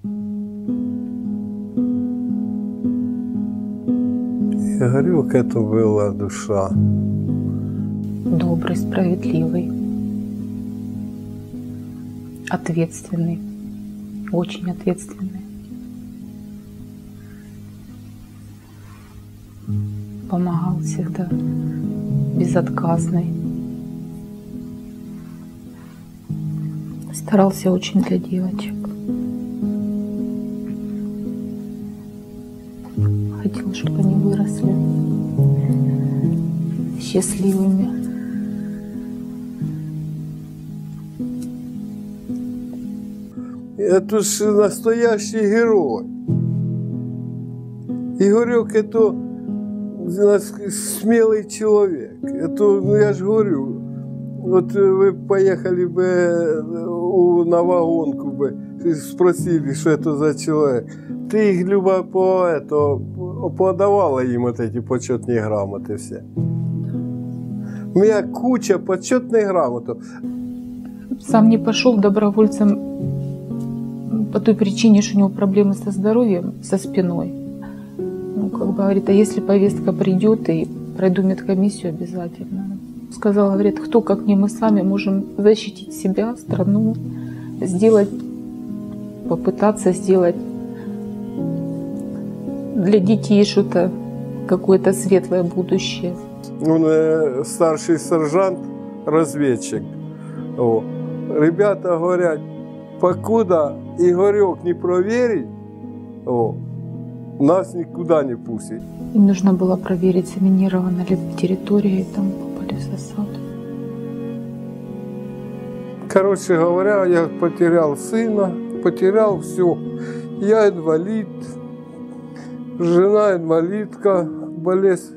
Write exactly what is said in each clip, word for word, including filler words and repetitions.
Игорек — это была душа. Добрый, справедливый, ответственный, очень ответственный. Помогал всегда, безотказный. Старался очень для девочек. Хотел, чтобы они выросли счастливыми. Это же настоящий герой. Игорек — это смелый человек. Это, ну я же говорю, вот вы поехали бы на вагонку бы, спросили, что это за человек. Ты их любо по это, подавала им вот эти почетные грамоты все. У меня куча почетных грамот. Сам не пошел добровольцем по той причине, что у него проблемы со здоровьем, со спиной. Ну, как бы говорит, а если повестка придет, и пройду медкомиссию обязательно. Сказал, говорит, кто, как не мы сами, можем защитить себя, страну, сделать, попытаться сделать для детей что-то, какое-то светлое будущее. Он э, старший сержант, разведчик. О. Ребята говорят, покуда Игорек не проверит, о, нас никуда не пустит. Им нужно было проверить, заминирована ли территория, и там попали в засаду. Короче говоря, я потерял сына, потерял все. Я инвалид, жена инвалидка, болезнь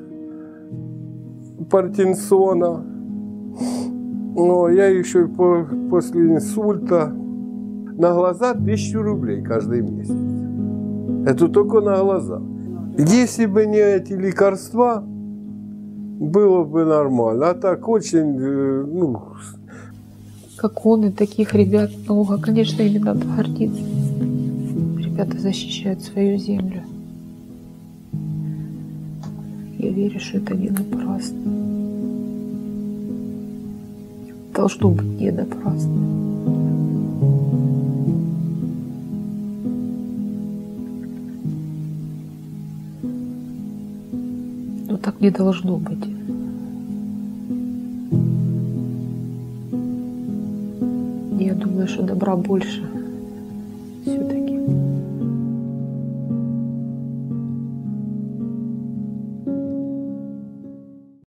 Паркинсона. Но я еще и по, после инсульта. На глаза тысячу рублей каждый месяц. Это только на глаза. Если бы не эти лекарства, было бы нормально. А так очень, ну... Как он и таких ребят много. Конечно, ими надо гордиться. Ребята защищают свою землю. Я верю, что это не напрасно. Должно быть не напрасно. Но так не должно быть. Я думаю, что добра больше.